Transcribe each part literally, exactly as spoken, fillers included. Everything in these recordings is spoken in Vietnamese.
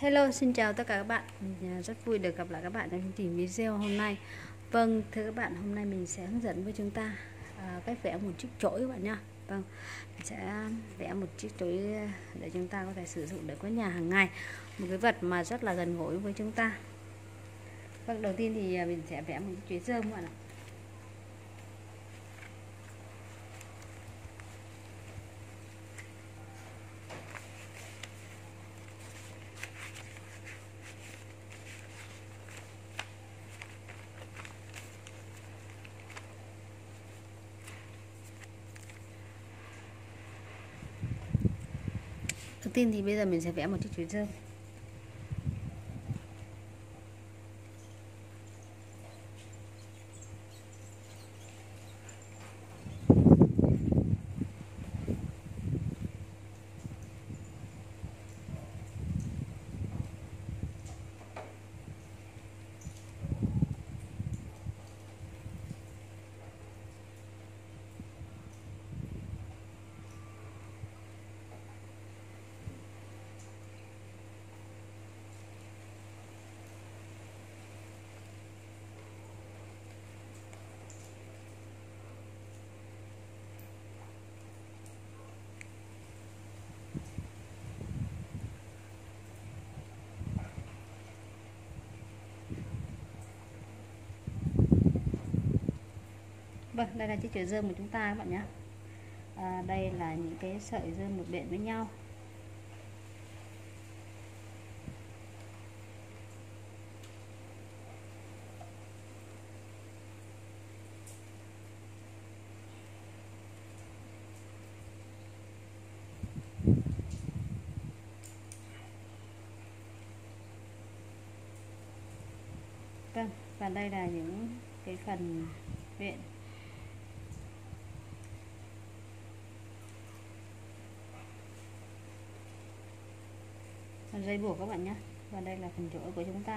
Hello, xin chào tất cả các bạn. Mình rất vui được gặp lại các bạn trong chương trình video hôm nay. Vâng, thưa các bạn, hôm nay mình sẽ hướng dẫn với chúng ta à, cách vẽ một chiếc chổi các bạn nhé. Vâng, mình sẽ vẽ một chiếc chổi để chúng ta có thể sử dụng để quét nhà hàng ngày. Một cái vật mà rất là gần gũi với chúng ta. Vâng, đầu tiên thì mình sẽ vẽ một chiếc chổi rơm các bạn ạ. Đầu tiên thì bây giờ mình sẽ vẽ một chiếc chổi rơm. Vâng, đây là chiếc chổi rơm của chúng ta các bạn nhé. À, đây là những cái sợi rơm một bện với nhau. Vâng, và đây là những cái phần bện. Phần dây buộc các bạn nhé. Và đây là phần chổi của chúng ta.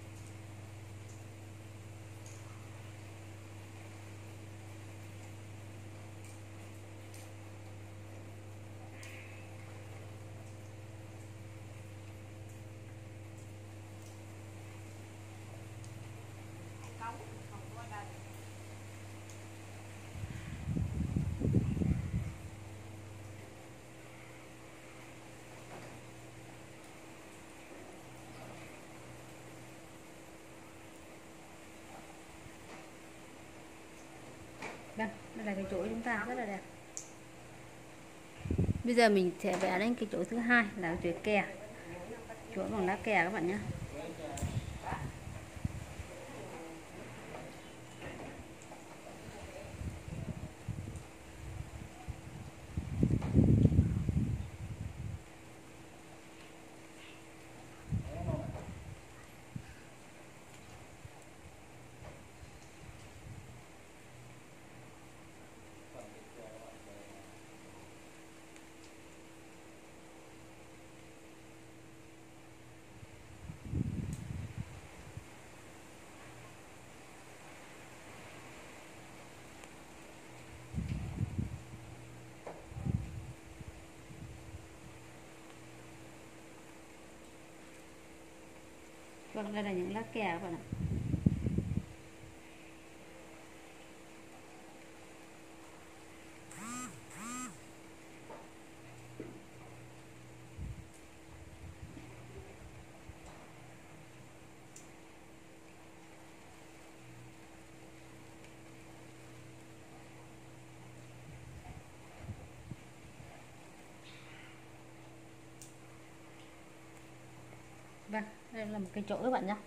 Vâng, đây là cái chổi chúng ta rất là đẹp. Bây giờ mình sẽ vẽ đến cái chổi thứ hai là cái chổi kè, chổi bằng lá kè các bạn nhé. Vâng, đây là những lá kè các bạn ạ. Vâng, đây là một cái chổi các bạn nhé.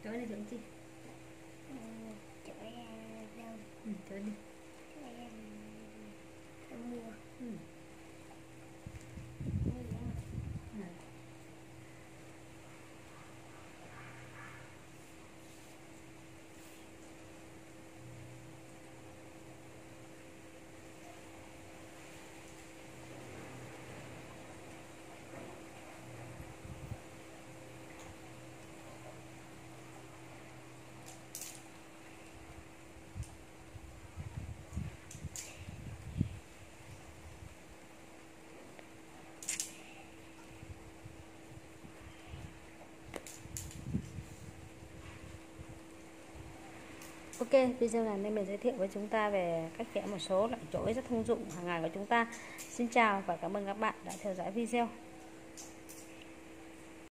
Chổi này chổi gì? Ừ, chổi đâu? Ừ, chổi đi. Chổi um, mua. Ừ. Mua gì không? Ừ. Ok, video này nên mình giới thiệu với chúng ta về cách vẽ một số loại chổi rất thông dụng hàng ngày của chúng ta. Xin chào và cảm ơn các bạn đã theo dõi video.